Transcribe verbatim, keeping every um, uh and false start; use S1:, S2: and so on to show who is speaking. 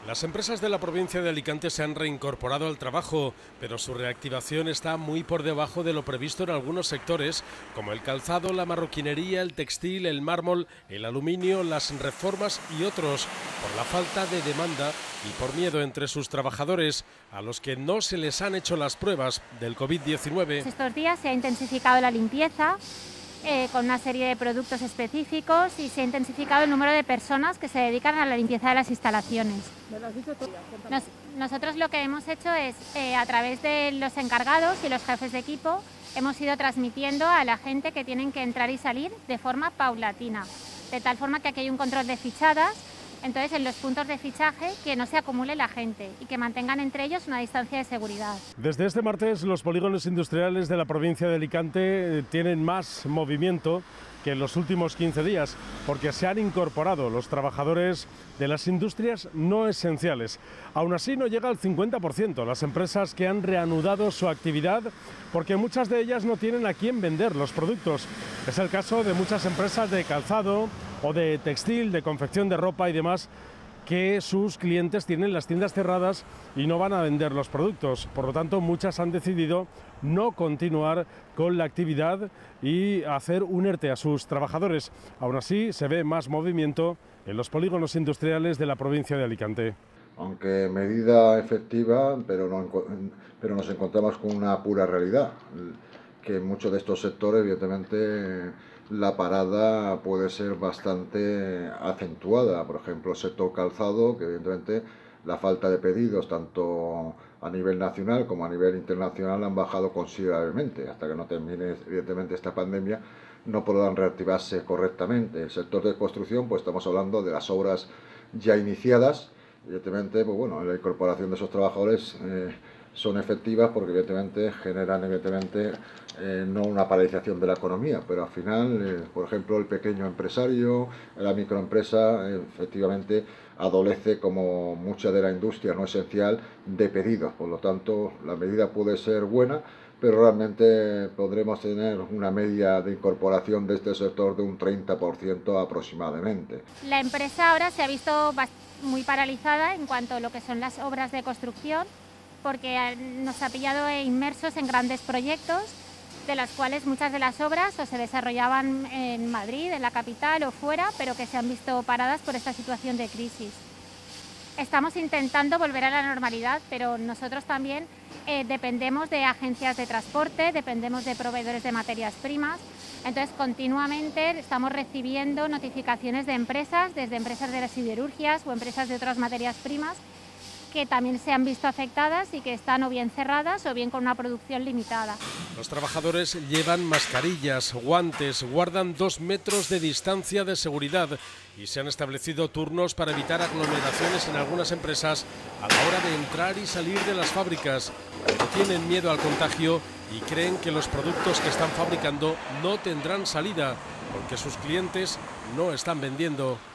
S1: Las empresas de la provincia de Alicante se han reincorporado al trabajo, pero su reactivación está muy por debajo de lo previsto en algunos sectores, como el calzado, la marroquinería, el textil, el mármol, el aluminio, las reformas y otros, por la falta de demanda y por miedo entre sus trabajadores, a los que no se les han hecho las pruebas del COVID diecinueve.
S2: Estos días se ha intensificado la limpieza, Eh, con una serie de productos específicos, y se ha intensificado el número de personas que se dedican a la limpieza de las instalaciones. Nos, nosotros lo que hemos hecho es, eh, a través de los encargados y los jefes de equipo, hemos ido transmitiendo a la gente que tienen que entrar y salir de forma paulatina, de tal forma que aquí hay un control de fichadas. Entonces, en los puntos de fichaje, que no se acumule la gente y que mantengan entre ellos una distancia de seguridad.
S1: Desde este martes, los polígonos industriales de la provincia de Alicante tienen más movimiento que en los últimos quince días, porque se han incorporado los trabajadores de las industrias no esenciales. Aún así, no llega al cincuenta por ciento las empresas que han reanudado su actividad, porque muchas de ellas no tienen a quién vender los productos. Es el caso de muchas empresas de calzado o de textil, de confección de ropa y demás, que sus clientes tienen las tiendas cerradas y no van a vender los productos. Por lo tanto, muchas han decidido no continuar con la actividad y hacer un ERTE a sus trabajadores. Aún así, se ve más movimiento en los polígonos industriales de la provincia de Alicante.
S3: Aunque medida efectiva, pero, no, pero nos encontramos con una pura realidad, que en muchos de estos sectores, evidentemente, la parada puede ser bastante acentuada. Por ejemplo, el sector calzado, que evidentemente la falta de pedidos, tanto a nivel nacional como a nivel internacional, han bajado considerablemente. Hasta que no termine, evidentemente, esta pandemia, no podrán reactivarse correctamente. El sector de construcción, pues estamos hablando de las obras ya iniciadas. Evidentemente, pues bueno, la incorporación de esos trabajadores eh, son efectivas porque evidentemente generan evidentemente eh, no una paralización de la economía, pero al final, eh, por ejemplo, el pequeño empresario, la microempresa, eh, efectivamente adolece, como mucha de la industria no esencial, de pedidos. Por lo tanto, la medida puede ser buena, pero realmente podremos tener una media de incorporación de este sector de un treinta por ciento aproximadamente.
S2: La empresa ahora se ha visto muy paralizada en cuanto a lo que son las obras de construcción, porque nos ha pillado inmersos en grandes proyectos, de las cuales muchas de las obras o se desarrollaban en Madrid, en la capital o fuera, pero que se han visto paradas por esta situación de crisis. Estamos intentando volver a la normalidad, pero nosotros también eh, dependemos de agencias de transporte, dependemos de proveedores de materias primas. Entonces, continuamente estamos recibiendo notificaciones de empresas, desde empresas de las siderurgias o empresas de otras materias primas, que también se han visto afectadas y que están o bien cerradas o bien con una producción limitada.
S1: Los trabajadores llevan mascarillas, guantes, guardan dos metros de distancia de seguridad y se han establecido turnos para evitar aglomeraciones en algunas empresas a la hora de entrar y salir de las fábricas, pero tienen miedo al contagio y creen que los productos que están fabricando no tendrán salida porque sus clientes no están vendiendo.